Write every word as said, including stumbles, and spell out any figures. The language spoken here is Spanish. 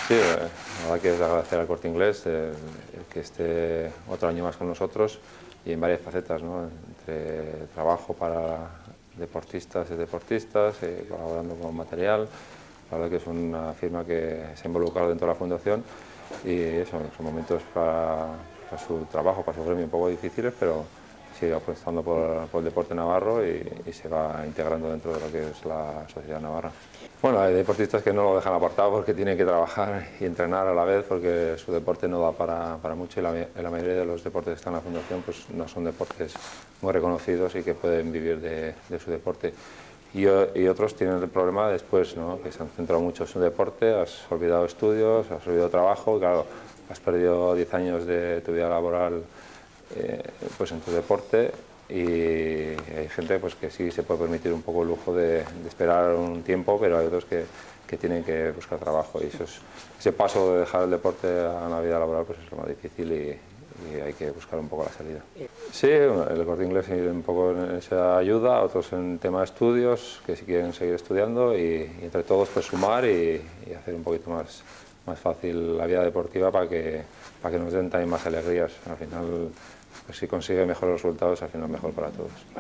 Sí, eh, la verdad que es de agradecer al Corte Inglés eh, el que esté otro año más con nosotros y en varias facetas, ¿no? Entre trabajo para deportistas y deportistas, eh, colaborando con material. La verdad que es una firma que se ha involucrado dentro de la fundación y eso, son momentos para, para su trabajo, para su gremio un poco difíciles, pero sigue apostando por, por el deporte navarro y, y se va integrando dentro de lo que es la sociedad navarra. Bueno, hay deportistas que no lo dejan apartado porque tienen que trabajar y entrenar a la vez porque su deporte no da para, para mucho y la, la mayoría de los deportes que están en la fundación pues no son deportes muy reconocidos y que pueden vivir de, de su deporte. Y, y otros tienen el problema después, ¿no? Que se han centrado mucho en su deporte, has olvidado estudios, has olvidado trabajo, claro, has perdido diez años de tu vida laboral eh, pues en tu deporte y hay gente pues que sí se puede permitir un poco el lujo de, de esperar un tiempo, pero hay otros que, que tienen que buscar trabajo y eso es, ese paso de dejar el deporte a la vida laboral pues es lo más difícil y, y hay que buscar un poco la salida. Sí, el Corte Inglés un poco en esa ayuda, otros en tema de estudios, que si quieren seguir estudiando y, y entre todos pues sumar y, y hacer un poquito más, más fácil la vida deportiva para que, para que nos den también más alegrías. Al final, pues si consigue mejores resultados, al final mejor para todos.